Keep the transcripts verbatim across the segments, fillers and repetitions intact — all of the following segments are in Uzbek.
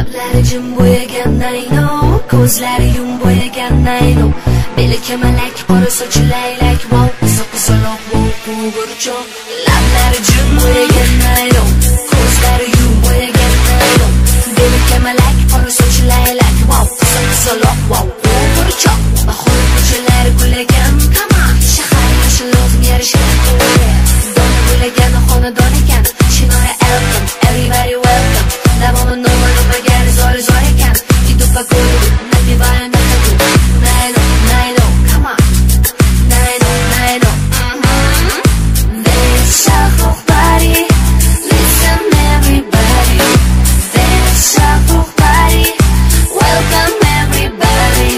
Lablari jim bo'yagan nayno, ko'zlari yum bo'yagan nayno, beli kamalak, qora sochi laylak, wow, qiziq qizaloq, wow, qo'g'irchoq. Lablari jim bo'yagan nayno, ko'zlari yum bo'yagan nayno, beli kamalak, qora sochi laylak, wow, qiziq qizaloq, wow, qo'g'irchoq. Bahor ko'chalari gullagan, shahar yashilloq yarishgan, dona gullagan xonadon ekan, Chinora Elton, everybody welcome. Davomi noma'lum zori zor ekan, idupa ko'rib, napivaya nahadu, nayno, nayno, come on, nayno, nayno. This shuffle body, listen everybody, this shuffle body, welcome everybody.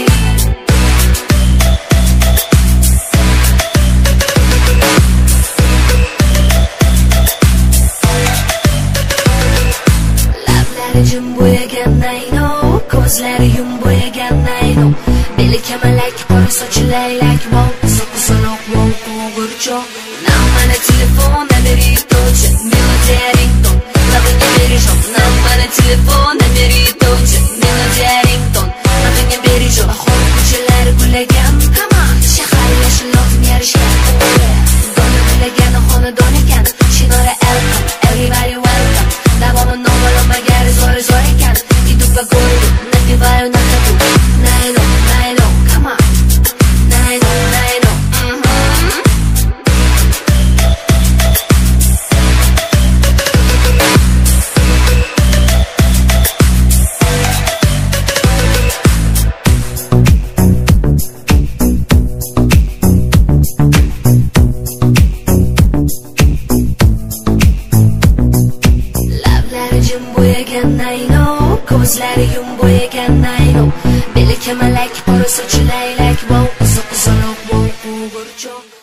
Jim bo'yagan nayno, ko'zlari yum bo'yagan nayno, beli kamalak, qora sochi laylak, wow, qiziq qizaloq, wow, qo'g'irchoq. Nam mana telefon, naberi to'chi, melodiya rington, labingga berishon. Nam mana telefon, naberi to'chi, melodiya rington, labingga berishon. Bahor ko'chalari gullagan, shahar yashilloq yarishgan, dona gullagan xonadon ekan, Chinora Elton, everybody welcome. Davomi noma'lum zori zor ekan, idupa ko'rib, napivaya nahadu, nayno, nayno, come on, nayno, nayno. Nayno, ko'zlari yum bo'yagan nayno, beli kamalak, qora sochi laylak, wow, qiziq qizaloq, wow, qo'g'irchoq.